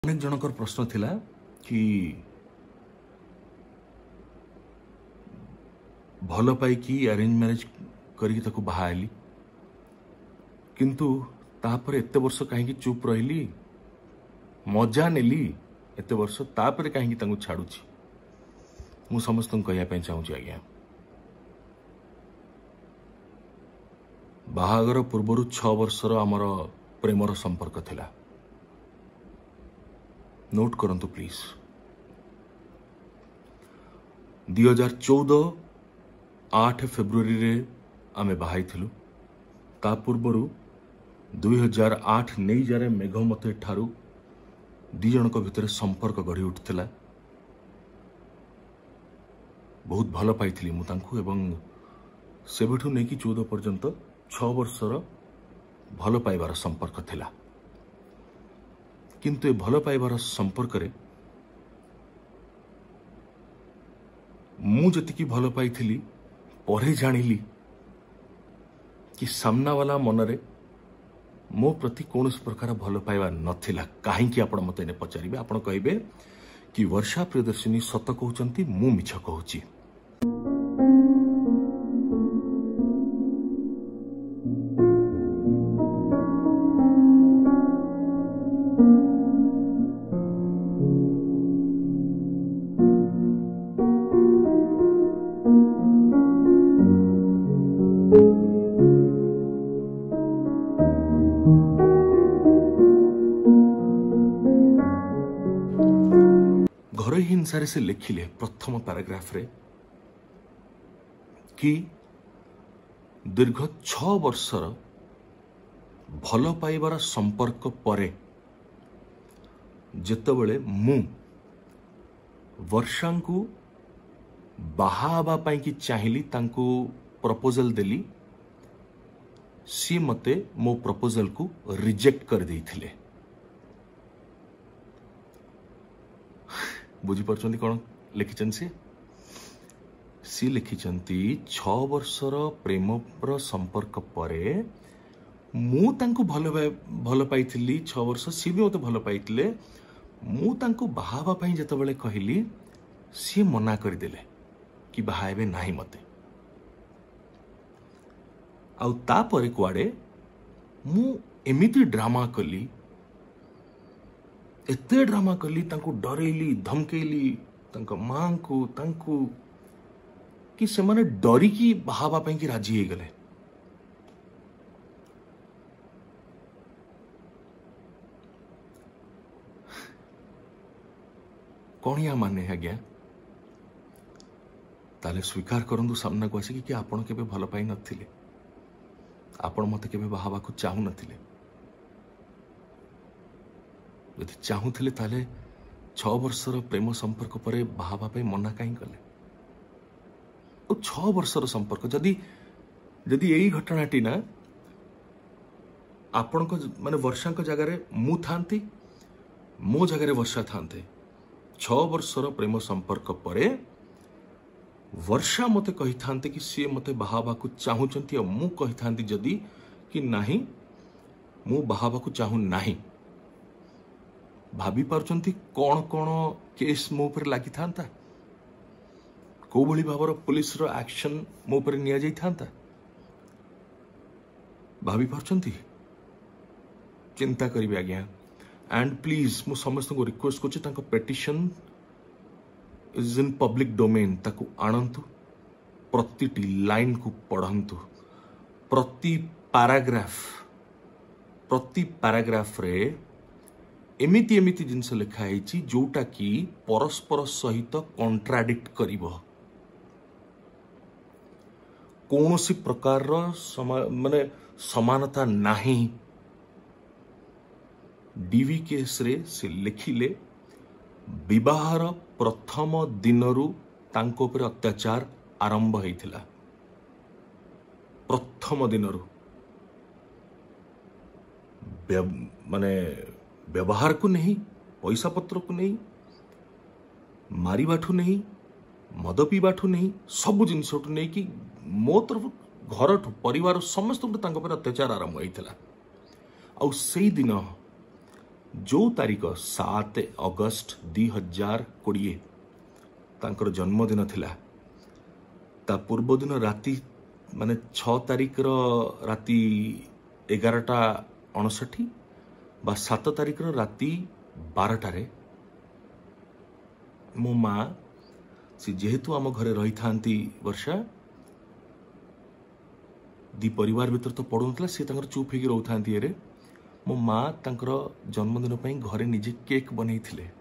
अनेक जनकर प्रश्न थिला कि भल पाई कि अरेंज मैरिज करके ताको बाहाली किंतु तापर एते वर्ष कहीं चुप रही मजा नेली एते वर्ष तापर कहीं तांको छाड़ुची मु समस्त कहया चाहूँगी आज्ञा बाहागर पूर्वर 6 वर्षर आमर प्रेमर संपर्क थिला। नोट करंतु प्लीज 2014 8 फेब्रुआरी रे आमे बाहाई थिलु। ता पूर्वरु 2008 नहीं जारे मेघमते ठारू दी जनक भितर संपर्क गढ़ी उठिथिला। बहुत भल पाइथिली मु तांकु एवं सेबठु नहीं कि 14 पर्यंत 6 वर्षर भल पाइबार संपर्क थिला। किंतु ए भल पाइबार संपर्क रे मु जति भल पाइथिली परे जानिली कि सामना वाला मनरे मो प्रति कौन प्रकार भल पाइबा नथिला। कहीं आपण मते ने पचारिबे आपण कहबे कि वर्षा प्रियदर्शिनी सत कहउचंती मु मिछ कहउची। घर हिंसा से लिखिले प्रथम पैराग्राफ रे कि दीर्घ 6 वर्षर भल पाइबार संपर्क परे जेतबेले मु वर्षा को बाहाबा पाई कि चाहिली तांको प्रपोजल देली सी मते मो प्रपोजल को रिजेक्ट कर देइथिले। बुझी पार्छन्ती कौन लिखिछन सी लिखिछन्ती 6 वर्षर प्रेमर संपर्क परे मु तांको भल पाइथिली 6 वर्ष सी भी मते भल पाइथिले मु तांको बाहाबा पई जतबेले कहिली सी मना कर देले कि बाहाबे नाही मते आउ ता परे कुआडे मु एमिति ड्रामा कली एते ड्रामा कली तांको डरेली धमकेली तांको मां को तांको कि से माने डरी की बाहाबा पई कि राजी हे गले। कौन या माने आज्ञा ताले स्वीकार करंदु सामना को आसी कि आपण केबे भल पाई नथिले आपण मते केबे बाहाबा को चाहू नथिले यदि चाहूले ताले 6 वर्षर प्रेम संपर्क परे बाहाबा पे मना कहीं कले 6 वर्षर संपर्क जदि जदि यही घटनाटी ना आपण को माने वर्षा को जगह मु थांती मो जगह वर्षा थांते 6 वर्षर प्रेम संपर्क परे वर्षा मते कही थांते कि सी मते बाहाबा को चाहूचंती और मु कही थांती जदि कि नाही मु बाहाबा को चाहू नाही भाभी पार्चंती कौन कौन केस मो पर लागी थांता को भली भावर पुलिस रो एक्शन मो पर निया जाई थांता भाभी पार्चंती चिंता करिवे आज्ञा एंड प्लीज मु समस्त को रिक्वेस्ट करछि तांको petition is in public domain ताको आनंतु प्रतिटी लाइन को पढ़ंतु प्रति पैराग्राफ रे एमिति एमिति जिनस लिखा है जोटा कि परस्पर सहित कॉन्ट्राडिक्ट करिवो कौनसी प्रकार माने समानता नाही। डीवी केस रे से लिखिले विवाहर प्रथम दिनरु तांको पर अत्याचार आरंभ होइथिला प्रथम दिनरु माने व्यवहार को नहीं पैसा पत्र को नहीं मारिबाठू नहीं मद पीबाठू नहीं सब जिनस नहीं कि मो तरफ घर परिवार समस्त अत्याचार आरंभ होता। दिन जो तारीख 7 अगस्त 2020 तांकर जन्मदिन थिला ता पूर्व दिन राति माने 6 तारीख राति 11:59 बा 7 तारीख राति 12 मो माँ से जेहेतु आम घरे रही था वर्षा दी परिवार भीतर तो पड़ू ना सी चुप हो रोकता रे मो माँ तांकर जन्मदिन पर घरे निजे केक बन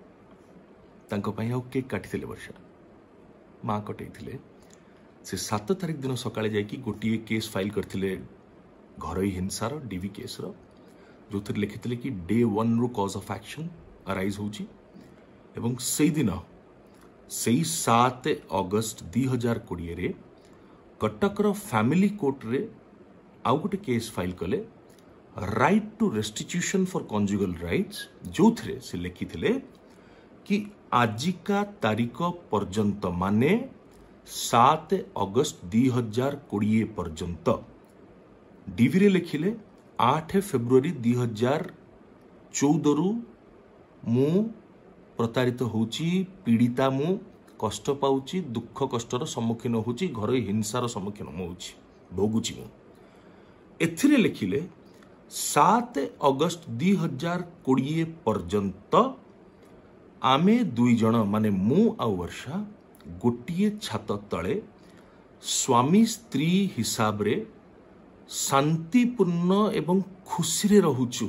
केक काटी वर्षा माँ कटे से 7 तारीख दिन सकाळे जाइए गोटे केस फाइल करते घर हिंसार डीवी केस जो थे लिखी कि डे 1 रु कॉज ऑफ एक्शन अराइज होची एवं से दिन से 7 अगस्त 2020 रे कटकर फैमिली कोर्ट रे आउ गोटे केस फाइल कले right to restitution for conjugal rights जो थे से लिखी कि आजिका तारीख पर्यंत माने 7 अगस्त 2020 पर्यंत डीवी रे लिखिले 8 फेब्रुआरी 2014 रु मु प्रतारित होची पीड़िता मु कष्ट पाउची दुख कष्टर सम्मुखीन होची घर हिंसार सम्मुखीन होची भोगुची मु एथिरे लिखिले 7 अगस्त 2020 पर्यंत आमे दुई जन माने मु आ वर्षा गोटिए छात तले स्वामी स्त्री हिसाब रे शांतिपूर्ण एवं खुशी रे रहुचु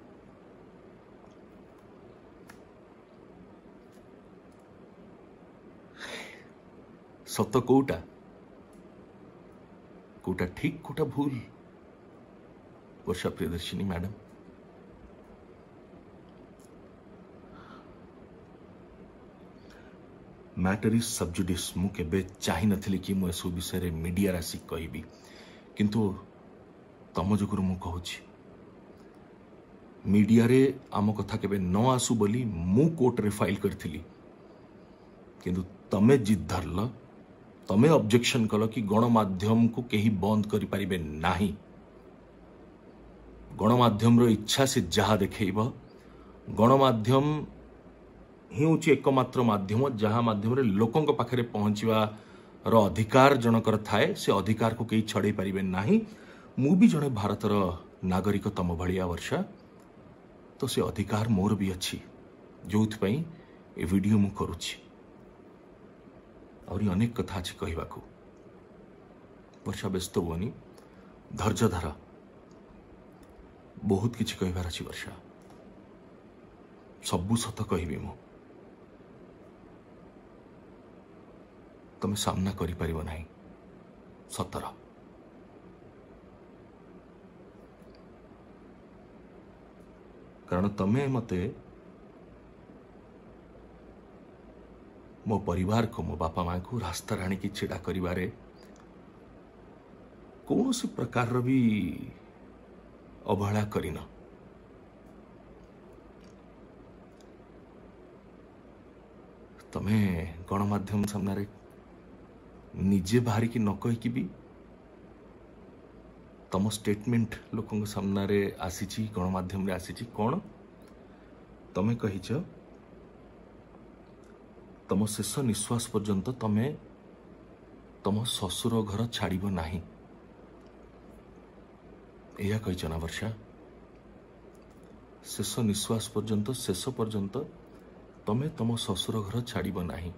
सत कोटा कोटा ठीक कोटा भूल Varsha Priyadarshini madam matter is sub judice मु केबे चाहि नथिली कि मु एसु विषय रे मीडिया राशि कहबी किंतु तम जोगुरु मु कहूची मीडिया रे आम कथा केबे न आसु बोली मु कोर्ट रे फाइल करथिली किंतु तमे जिद धरल तमे ऑब्जेक्शन कल कि गणमाध्यम को केही बंद करि परिबे नाही गणमाध्यम रो इच्छा से जहा देखेइबो गणमाध्यम ही हूँ एकमात्र माध्यम जहाँ माध्यम रे लोकों पाखे पहुँचवा अधिकार जनकर थाए से अधिकार को कहीं छड़े पारे ना मु भी जड़े भारतर नागरिक तम भाया वर्षा तो से अधिकार मोर भी अच्छी जो ए वीडियो मु करुछि और अनेक कथा अच्छी कहवा वर्षा व्यस्त हुअनी धैर्य धर बहुत किछि कहबार अछि वर्षा सबू सत कहबी मु तमे सामना करि परिबो नाही सतर कारण तमे मते मो परिवार को मो बापा माँ को रास्ता राणी की छिड़ा करिवारे कौन सी प्रकार भी अवहेला करिन तमे गणमाध्यम सामने निजे बाहरी की न कहीकि भी तम स्टेटमेंट लोकों सामने आसी गणमाध्यम आसी कौन तमे कहीच तम शेष निश्वास पर्यंत तमे तम ससुर घर छाड़ब नाही एया कहीच ना वर्षा शेष निश्वास पर्यंत शेष पर्यंत तमे तम ससुर घर छाड़ब नाही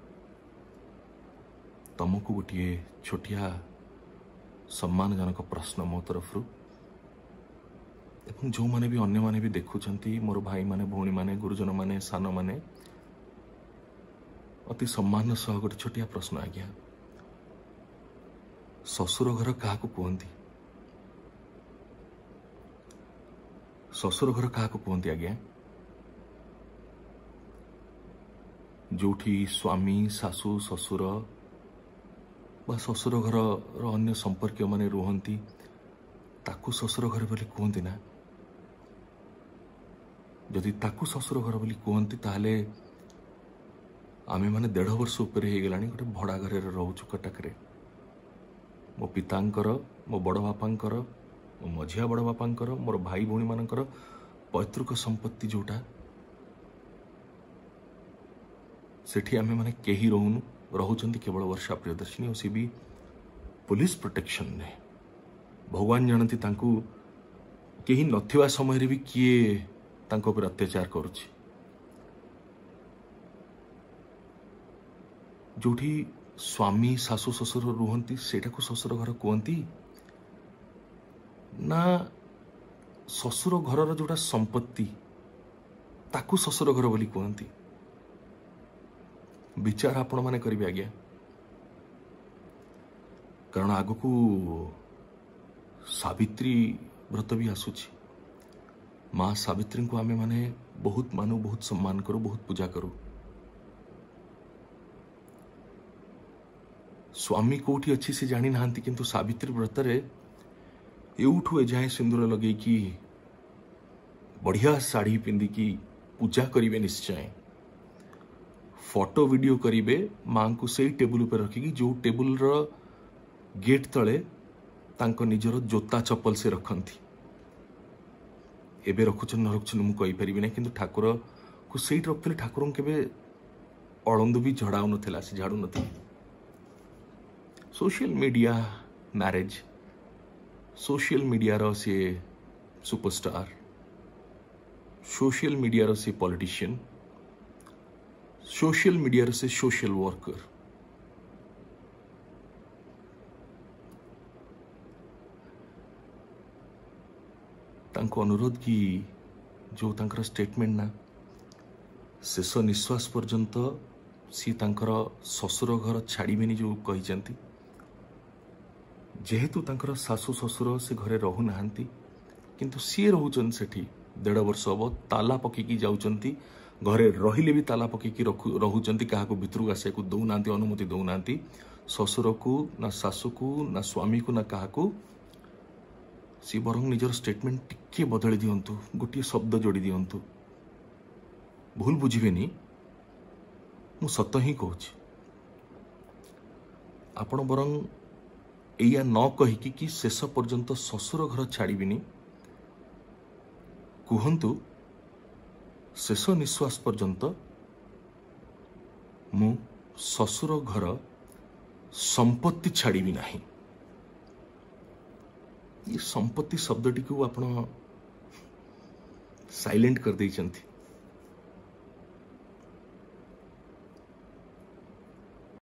तुमको गोटे छोटिया सम्मानजनक प्रश्न मो तरफ जो माने भी अन्य माने भी देखुंट मोर भाई माने भौणी माने गुरुजन माने सान माने अति सम्मान सह गोटे छोटिया प्रश्न आज्ञा ससुर घर क्या कहती ससुर घर क्या कहती आज्ञा जोठी स्वामी सासू ससुर बा ससुर घर अन्य संपर्क माने रुहंती ताकू ससुर घर बोली कहती ना जदि ताकू ससुर घर बोली कहती ताहले आमे माने 1.5 वर्ष ऊपर हो गलानी गोटे भड़ा घर रोचु कटक रे मो पितांकर मो बड़ बापांकर मो मझिया बड़ बापांकर मोर भाई भौणी मानकर पैतृक संपत्ति जोटा सेठी आमे माने केही रहूनु रहउचंती केवल वर्षा प्रियदर्शिनी और सी भी पुलिस प्रोटेक्शन ने भगवान जानती तांकू केही नथिवा समय रे भी किए तांको पर अत्याचार करुछि जोठी स्वामी सासु ससुर रुहंती सेटा को ससुर घर कहती ना ससुर घर जोटा संपत्ति ताकू ससुर घर बोली कहती विचार आपण माने करिवे आज्ञा कारण आगु को सावित्री व्रत भी आसुछि माँ सावित्री को आमे माने बहुत मानु बहुत सम्मान करू बहुत पूजा करू स्वामी कोठी अच्छी से जानी नांती किंतु सावित्री व्रत रे एउठु ए जाए सिंदूर लगे कि बढ़िया साड़ी पिंदी की पूजा करिवे निश्चय फोटो वीडियो करिवे मां को सेई टेबल ऊपर रखिकी जो टेबल रो गेट तले तांको निजर जोता चप्पल से रखंती एबे रखुछन न रखुछन मु कहि परिबि नै किंतु ठाकुर को सेई रखले ठाकुर केबे अळंदु भी झड़ाउ नथिला से झाड़ू नथि social media marriage social media रो से सुपरस्टार सोशल मीडिया रो से पॉलिटिशियन सोशल मीडिया रो से सोशल वर्कर तांको अनुरोध की जो तांकर स्टेटमेंट ना शेष निश्वास पर्यंत सी तांकर ससुर घर छाड़बेनी जो कही जेहेतु तांकर सासु ससुर से घरे रहू नाहांती किंतु सी रहउचन सेठी 1.5 वर्ष अब ताला पकेकी जाउचंती घरे रहिले भी ताला पकेकी रहउचंती काहाको भितरु आसे को दउनांती अनुमति दउनांती ससुर को ना सासु को ना स्वामी को ना काहाको सी बरंग निजर स्टेटमेंट टिके बदली दियंतु गोटे शब्द जोड़ी दियंतु भूल बुझिबेनी मु सत ही कहूची आपण बरंग एया न कहिकी कि शेष पर्यंत ससुर घर छाड़बेनी कहंतु शेष निश्वास पर्यंत मु ससुर घर संपत्ति छाड़बी नहीं ये संपत्ति शब्दटी को आपण साइलेंट कर देइचंती